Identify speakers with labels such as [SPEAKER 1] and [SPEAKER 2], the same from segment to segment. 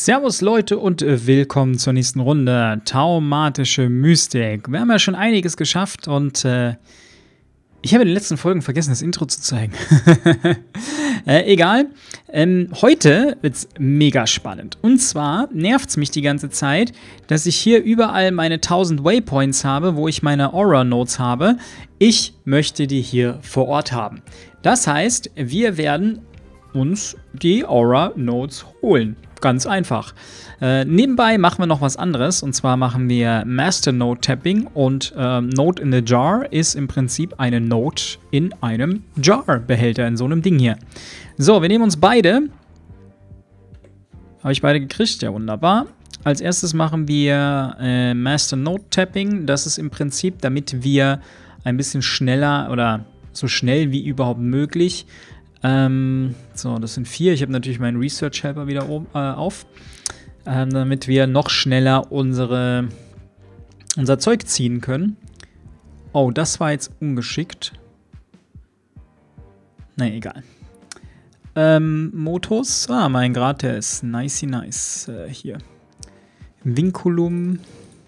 [SPEAKER 1] Servus Leute und willkommen zur nächsten Runde. Taumatische Mystik. Wir haben ja schon einiges geschafft und ich habe in den letzten Folgen vergessen, das Intro zu zeigen. Egal. Heute wird es mega spannend. Und zwar nervt es mich die ganze Zeit, dass ich hier überall meine 1000 Waypoints habe, wo ich meine Aura-Nodes habe. Ich möchte die hier vor Ort haben. Das heißt, wir werden uns die Aura-Nodes holen. Ganz einfach. Nebenbei machen wir noch was anderes. Und zwar machen wir Master Node Tapping. Und Node in the Jar ist im Prinzip eine Node in einem Jar-Behälter, in so einem Ding hier. So, wir nehmen uns beide. Habe ich beide gekriegt? Ja, wunderbar. Als erstes machen wir Master Node Tapping. Das ist im Prinzip, damit wir ein bisschen schneller oder so schnell wie überhaupt möglich. So, das sind 4. Ich habe natürlich meinen Research Helper wieder oben, auf. Damit wir noch schneller unser Zeug ziehen können. Oh, das war jetzt ungeschickt. Ne, egal. Motos. Ah, mein Grad, der ist nice. Hier. Vinculum.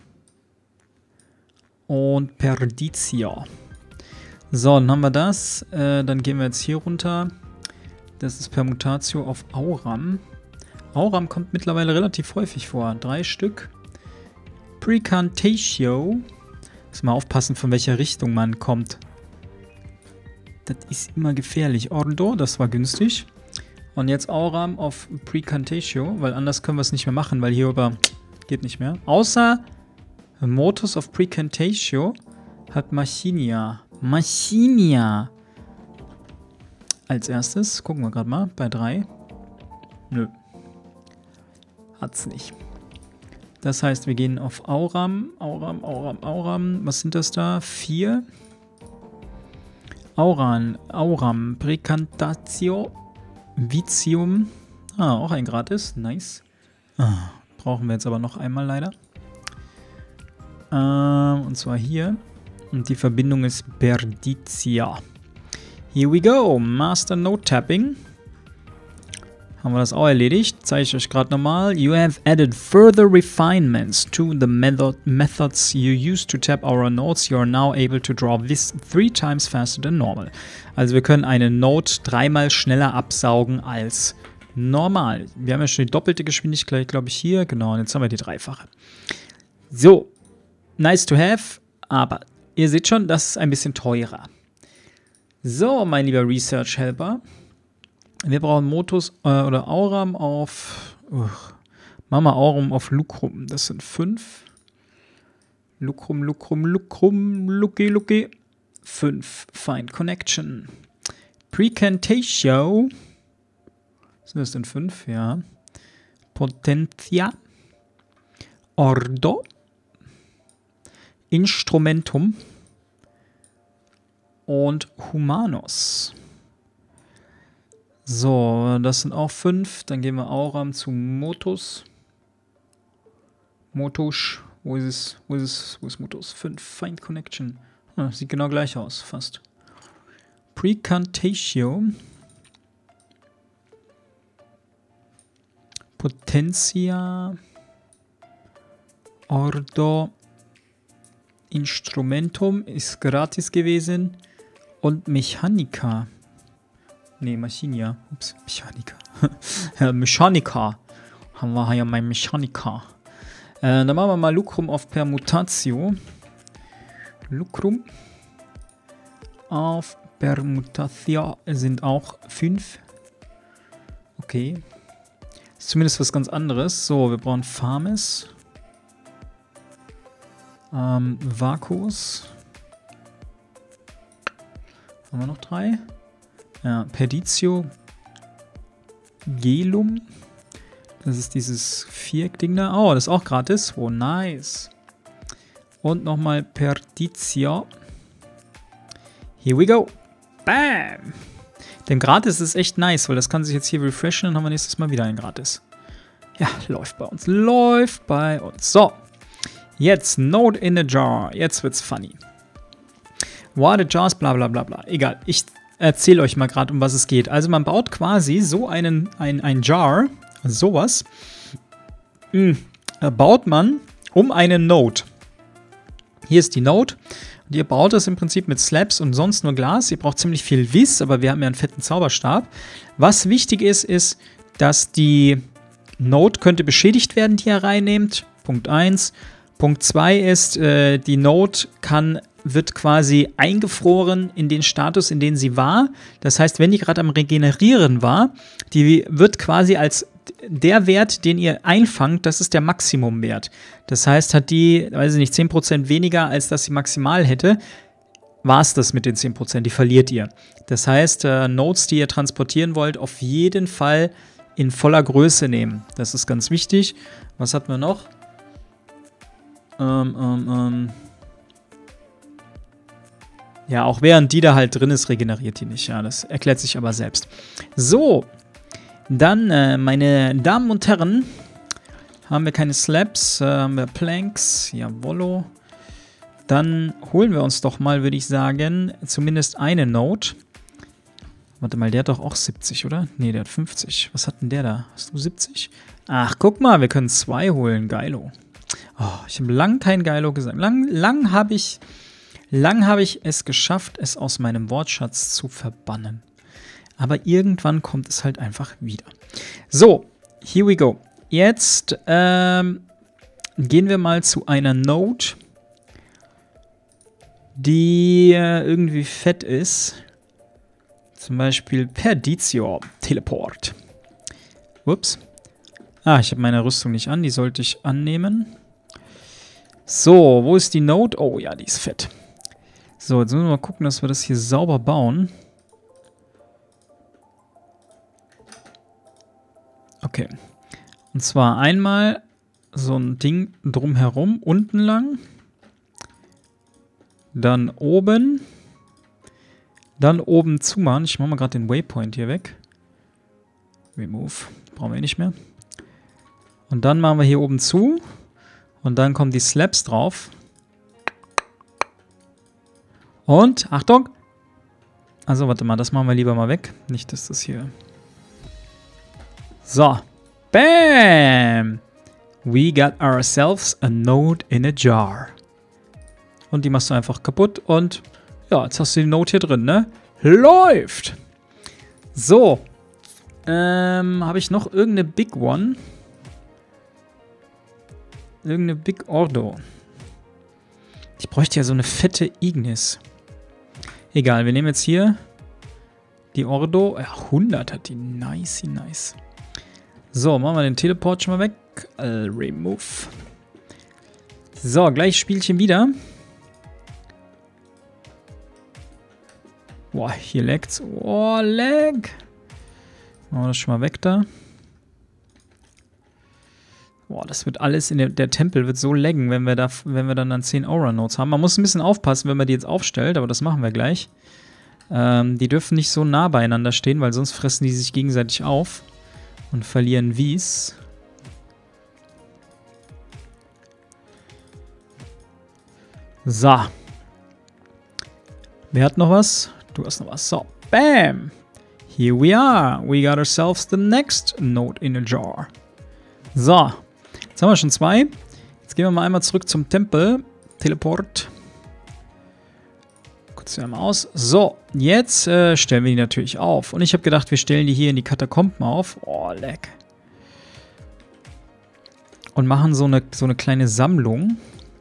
[SPEAKER 1] Und Perditia. So, dann haben wir das. Dann gehen wir jetzt hier runter. Das ist Permutatio auf Auram. Auram kommt mittlerweile relativ häufig vor. 3 Stück. Precantatio. Muss mal aufpassen, von welcher Richtung man kommt. Das ist immer gefährlich. Ordo, das war günstig. Und jetzt Auram auf Precantatio, weil anders können wir es nicht mehr machen, weil hierüber geht nicht mehr. Außer Motus of Precantatio hat Machinia. Als erstes, gucken wir gerade mal, bei 3. Nö. Hat's nicht. Das heißt, wir gehen auf Auram. Was sind das da? 4. Auram, Precantatio, Vitium. Ah, auch ein Gratis. Nice. Brauchen wir jetzt aber noch einmal leider. Und zwar hier. Und die Verbindung ist Perditia. Here we go. Master Node Tapping. Haben wir das auch erledigt? Zeige ich euch gerade nochmal. You have added further refinements to the methods you use to tap our nodes. You are now able to draw this 3 times faster than normal. Also wir können eine Node 3-mal schneller absaugen als normal. Wir haben ja schon die doppelte Geschwindigkeit, glaube ich, hier. Genau, und jetzt haben wir die dreifache. So. Nice to have, aber ihr seht schon, das ist ein bisschen teurer. So, mein lieber Research Helper. Wir brauchen Motus oder Auram auf. Machen wir Auram auf Lucrum. Das sind 5. Lucrum. Lucky. 5. Find Connection. Precantatio. Sind das denn 5? Ja. Potentia. Ordo. Instrumentum. Und Humanos. So, das sind auch 5. Dann gehen wir Auram zu Motus. Motus. Wo ist Motus? 5. Find Connection. Sieht genau gleich aus, fast. Precantatio. Potentia. Ordo. Instrumentum ist gratis gewesen. Und Mechanica. Ne, Machinia. Ups, Mechanica. Mechanica. Haben wir hier mein Mechanica. Dann machen wir mal Lucrum auf Permutatio. Lucrum auf Permutatio sind auch 5. Okay. Ist zumindest was ganz anderes. So, wir brauchen Farmes. Vakuus. Haben wir noch 3? Ja, Perditio. Gelum. Das ist dieses Viereck-Ding da. Oh, das ist auch gratis. Oh, nice. Und nochmal Perditio. Here we go. Bam. Denn gratis ist echt nice, weil das kann sich jetzt hier refreshen. Dann haben wir nächstes Mal wieder ein gratis. Ja, läuft bei uns. So. Jetzt Node in a Jar. Jetzt wird's funny. Water Jars, bla bla bla bla. Egal, ich erzähle euch mal gerade, um was es geht. Also man baut quasi so ein Jar, also sowas. baut man um eine Node. Hier ist die Node. Und ihr baut das im Prinzip mit Slabs und sonst nur Glas. Ihr braucht ziemlich viel Wiss, aber wir haben ja einen fetten Zauberstab. Was wichtig ist, ist, dass die Node könnte beschädigt werden, die ihr reinnehmt. Punkt 1. Punkt 2 ist, die Node wird quasi eingefroren in den Status, in den sie war. Das heißt, wenn die gerade am Regenerieren war, die wird quasi als der Wert, den ihr einfangt, das ist der Maximumwert. Das heißt, hat die, weiß ich nicht, 10% weniger, als dass sie maximal hätte, war es das mit den 10%, die verliert ihr. Das heißt, Nodes, die ihr transportieren wollt, auf jeden Fall in voller Größe nehmen. Das ist ganz wichtig. Was hatten wir noch? Ja, auch während die da halt drin ist, regeneriert die nicht. Ja, das erklärt sich aber selbst. So, dann, meine Damen und Herren, haben wir keine Slabs, haben wir Planks, jawollo. Dann holen wir uns doch mal, würde ich sagen, zumindest eine Node. Warte mal, der hat doch auch 70, oder? Nee, der hat 50. Was hat denn der da? Hast du 70? Ach, guck mal, wir können 2 holen. Geilo. Oh, ich habe lang kein Geilo gesagt. Lang habe ich es geschafft, es aus meinem Wortschatz zu verbannen. Aber irgendwann kommt es halt einfach wieder. So, here we go. Jetzt gehen wir mal zu einer Node, die irgendwie fett ist. Zum Beispiel Perditio Teleport. Ups. Ah, ich habe meine Rüstung nicht an. Die sollte ich annehmen. So, wo ist die Node? Oh ja, die ist fett. So, jetzt müssen wir mal gucken, dass wir das hier sauber bauen. Okay. Und zwar einmal so ein Ding drumherum, unten lang. Dann oben. Dann oben zumachen. Ich mache mal gerade den Waypoint hier weg. Remove. Brauchen wir nicht mehr. Und dann machen wir hier oben zu. Und dann kommen die Slabs drauf. Und, Achtung! Also, warte mal, das machen wir lieber mal weg. Nicht, dass das hier... So. Bam! We got ourselves a node in a jar. Und die machst du einfach kaputt und... Ja, jetzt hast du die Node hier drin, ne? Läuft! So. Habe ich noch irgendeine Big One? Irgendeine Big Ordo. Ich bräuchte ja so eine fette Ignis. Egal, wir nehmen jetzt hier die Ordo. Ja, 100 hat die. Nice, nice. So, machen wir den Teleport schon mal weg. Remove. So, gleich Spielchen wieder. Boah, hier lagt's. Oh, lag. Machen wir das schon mal weg da. Boah, das wird alles in der Tempel wird so laggen, wenn wir dann 10 Aura Nodes haben. Man muss ein bisschen aufpassen, wenn man die jetzt aufstellt, aber das machen wir gleich. Die dürfen nicht so nah beieinander stehen, weil sonst fressen die sich gegenseitig auf und verlieren Wies. So. Wer hat noch was? Du hast noch was. So, bam! Here we are. We got ourselves the next node in a jar. So. Jetzt haben wir schon 2. Jetzt gehen wir mal einmal zurück zum Tempel. Teleport. Kurz hier einmal aus. So, jetzt stellen wir die natürlich auf. Und ich habe gedacht, wir stellen die hier in die Katakomben auf. Oh, leck. Und machen so eine kleine Sammlung.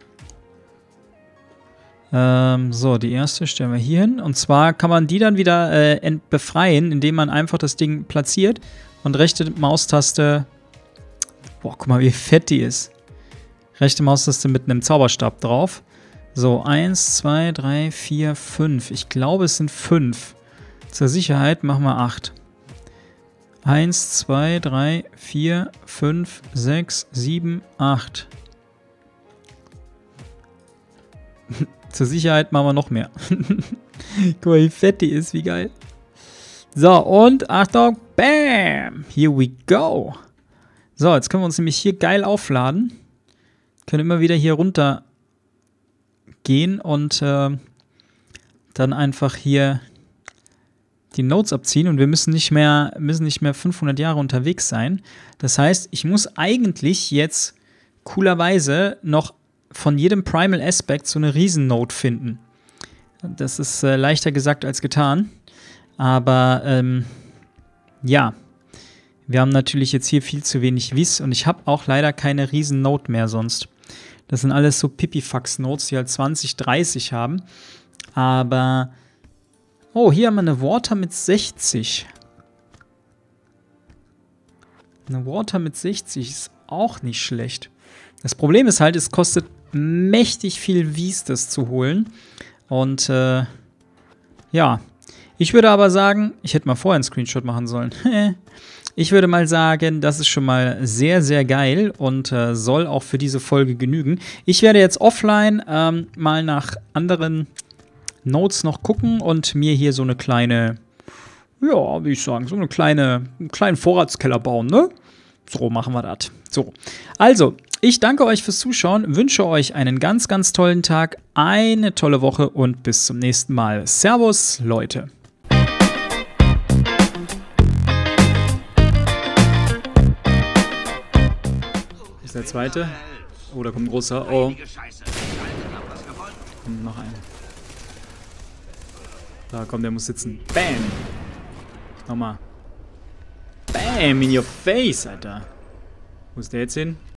[SPEAKER 1] So, die erste stellen wir hier hin. Und zwar kann man die dann wieder befreien, indem man einfach das Ding platziert und rechte Maustaste... Boah, guck mal, wie fett die ist. Rechte Maustaste mit einem Zauberstab drauf. So, 1, 2, 3, 4, 5. Ich glaube, es sind 5. Zur Sicherheit machen wir 8. 1, 2, 3, 4, 5, 6, 7, 8. Zur Sicherheit machen wir noch mehr. Guck mal, wie fett die ist, wie geil. So, und Achtung, bam! Here we go. So, jetzt können wir uns nämlich hier geil aufladen. Können immer wieder hier runter gehen und dann einfach hier die Nodes abziehen und wir müssen nicht mehr 500 Jahre unterwegs sein. Das heißt, ich muss eigentlich jetzt coolerweise noch von jedem Primal Aspect so eine Riesen-Node finden. Das ist leichter gesagt als getan. Aber ja, wir haben natürlich jetzt hier viel zu wenig Wies und ich habe auch leider keine Riesen-Node mehr sonst. Das sind alles so Pipifax-Nodes, die halt 20, 30 haben. Aber oh, hier haben wir eine Water mit 60. Eine Water mit 60 ist auch nicht schlecht. Das Problem ist halt, es kostet mächtig viel Wies, das zu holen. Und ja, ich würde aber sagen, ich hätte mal vorher einen Screenshot machen sollen. Ich würde mal sagen, das ist schon mal sehr, sehr geil und soll auch für diese Folge genügen. Ich werde jetzt offline mal nach anderen Nodes noch gucken und mir hier so eine kleine, ja, wie ich sagen, so einen kleinen Vorratskeller bauen, ne? So machen wir das. So, also, ich danke euch fürs Zuschauen, wünsche euch einen ganz, ganz tollen Tag, eine tolle Woche und bis zum nächsten Mal. Servus, Leute. Ist der zweite? Oh, da kommt ein großer. Oh. Und noch ein. Da, komm, der muss sitzen. Bam! Nochmal. Bam, in your face, Alter. Wo ist der jetzt hin?